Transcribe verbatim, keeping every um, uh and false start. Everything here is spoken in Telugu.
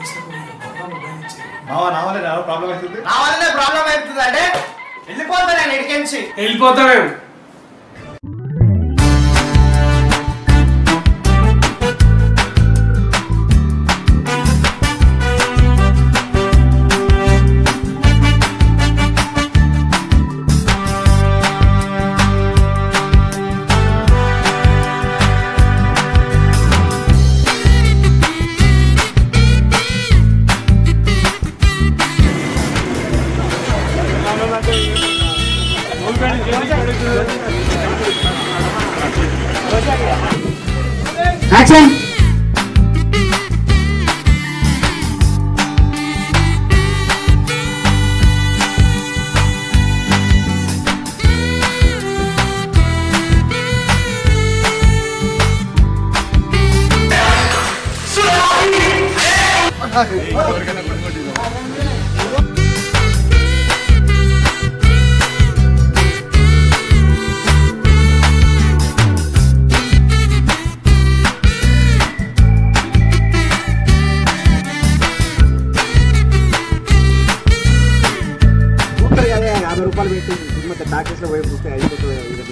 ప్రాబ్లం అవుతుంది నా వల్లనే ప్రాబ్లం అవుతుంది అంటే వెళ్ళిపోతా నేను ఇడికెంచి వెళ్ళిపోతా మేము Action! రూపాయలు పెట్టి సినిమా టాకీస్లో పోయి చూస్తే అయిపోతుంది.